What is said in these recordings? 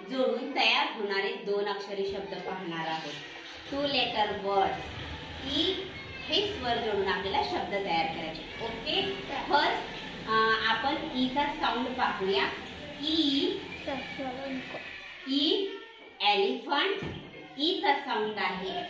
जोडून तयार होणारे 2 अक्षरी शब्द पाहणार आहोत. 2 लेटर वर्ड्स. ई हे स्वर जोडून आपल्याला शब्द तयार करायचे. ओके. फर्स्ट आपण ई चा साऊंड पाहूया. E elephant. ई चा साऊंड आहे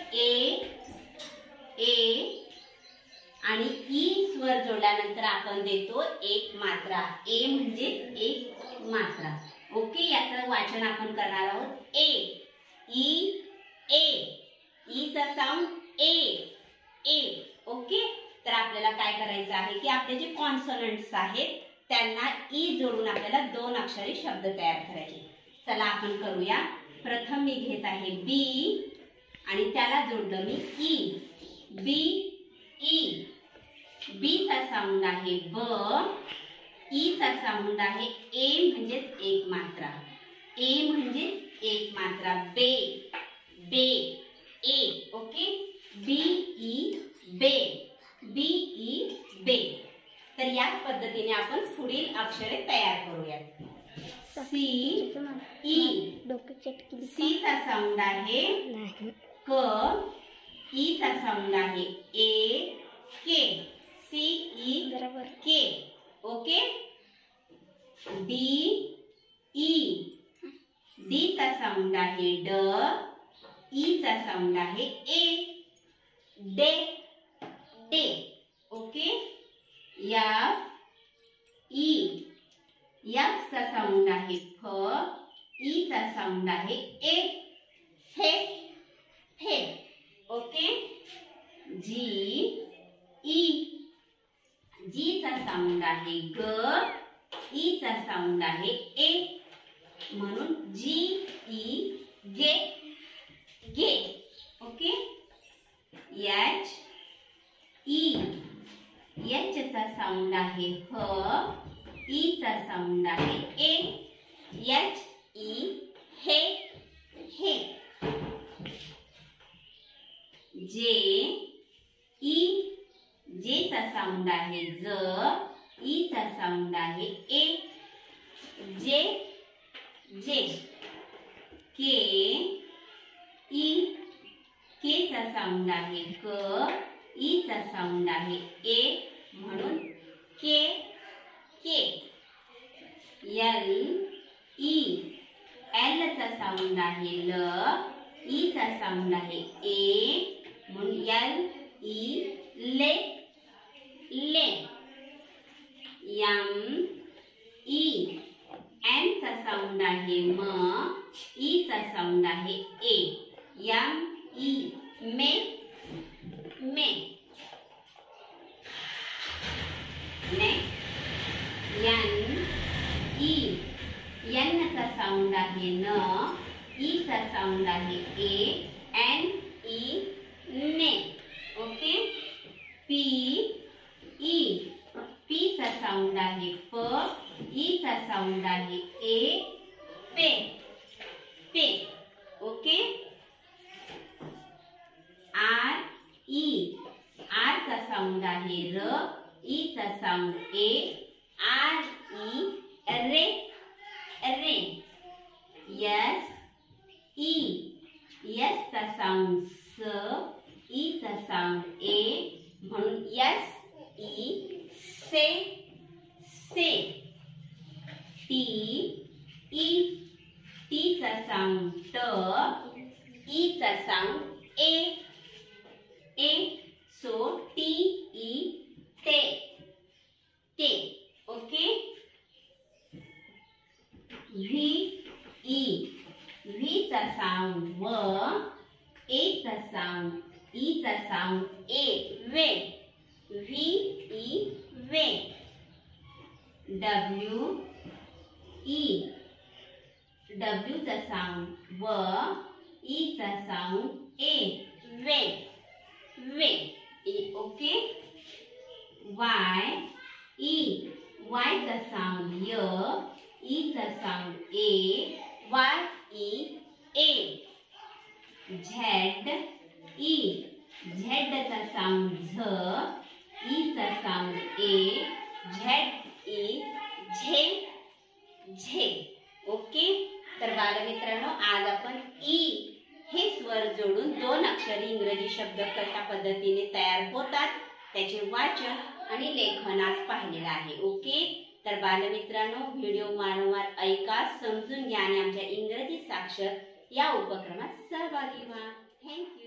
ए आणि ई स्वर जोडल्यानंतर आपण देतो एक मात्रा. ए म्हणजे एक मात्रा. ओके. याचं वाचन आपण करणार आहोत. ए ई चा साऊंड ए. ओके. तर आपल्याला काय करायचं आहे की आपले जे कॉन्सोनंट्स आहेत त्यांना ई जोडून आपल्याला 2 अक्षरी शब्द तयार करायचे. चला आपण करूया. प्रथम मी घेत आहे बी आणि त्याला जोडलं मी ई. बी चा साऊंड आहे ब. ई चा साऊंड आहे ए म्हणजे एक मात्रा. ए म्हणजे एक मात्रा. बे ए. ओके. बे. तर याच पद्धतीने आपण पुढील अक्षरे तयार करूयात. सी चा साऊंड आहे क. ई चा साऊंड आहे ए के. के. ओके. डी चा साऊंड आहे ड. ई चा साऊंड आहे ए. डे. ओके. एफ चा साऊंड आहे फ. ई चा साऊंड आहे ए. फे. ओके. जी चा साऊंड आहे ग. ई चा साऊंड आहे ए म्हणून गे. ओके. एच चा साऊंड आहे ह. ई चा साऊंड आहे ए. हे. जे चा साऊंड आहे ज. ई चा साऊंड आहे ए. जे. के चा साऊंड आहे क. ई चा साऊंड आहे ए म्हणून के. एल चा साऊंड आहे ल. ई चा साऊंड आहे ए म्हणून ले. एन चा साऊंड आहे म. ई चा साऊंड आहे ए. मे. नेक्स्ट एन चा साऊंड आहे न. ई चा साऊंड आहे ए. ने. ओके. पी चा साऊंड आहे प. ई चा साऊंड आहे ए. पे. ओके. आर चा साऊंड आहे र. ई चा साऊंड ए. रे. एस चा साऊंड स. ई चा साऊंड ए म्हणून से. टी चा साऊंड ट. ई चा साऊंड ए. सो ते. ओके. व्ही चा साऊंड व. ए चा साऊंड. ई चा साऊंड ए. वे. वे. डब्ल्यू चा साऊंड व. ई चा साऊंड ए. वे. ओके. वाय चा साऊंड य. ई चा साऊंड ए. ए. झेड चा साऊंड झ. ई चा साऊंड ए. झे. ओके. तर बाळ बालमित्रांनो, आज आपण ई हे स्वर जोडून 2 अक्षरी इंग्रजी शब्द कशा पद्धतीने तयार होतात त्याचे वाचन आणि लेखन आज पाहिलेलं आहे. ओके, तर बालमित्रांनो, व्हिडिओ वारंवार ऐका, समजून घ्या आणि आमच्या इंग्रजी साक्षर या उपक्रमात सहभागी व्हा. थँक्यू.